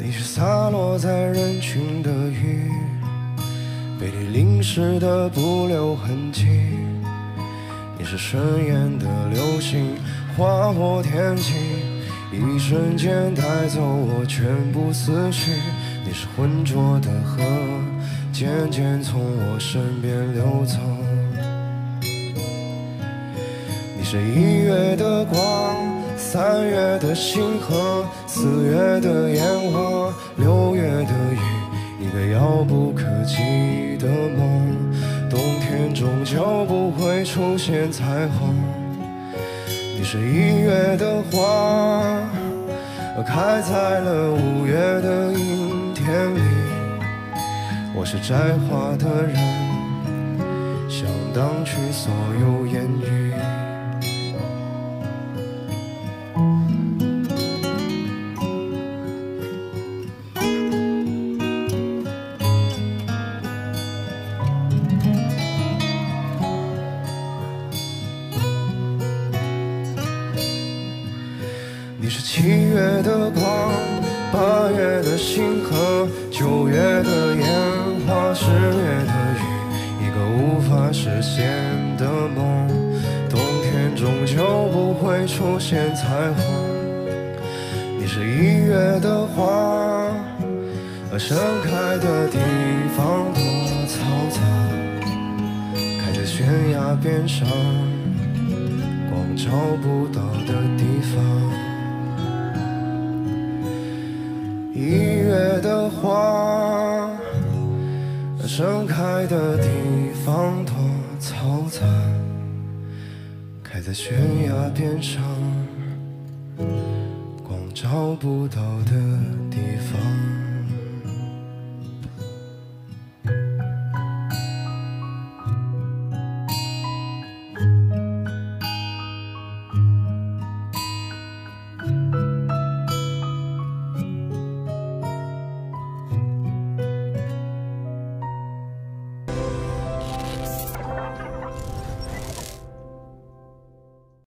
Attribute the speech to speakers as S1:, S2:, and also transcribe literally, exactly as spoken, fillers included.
S1: 你是洒落在人群的雨，被你淋湿的不留痕迹。你是顺眼的流星，划破天际，一瞬间带走我全部思绪。你是浑浊的河，渐渐从我身边流走。你是一月的光，三月的星河，四月的烟花，六月的雨，一个遥不可及的梦。冬天终究不会出现彩虹。你是一月的花，开在了五月的阴天里。我是摘花的人，想挡去所有言语。你是七月的光，八月的星河，九月的烟花，十月的雨，一个无法实现的梦。冬天终究不会出现彩虹。你是一月的花，盛开的地方多嘈杂，开在悬崖边上，光照不到的地方。一月的花，盛开的地方多嘈杂，开在悬崖边上，光照不到的地方。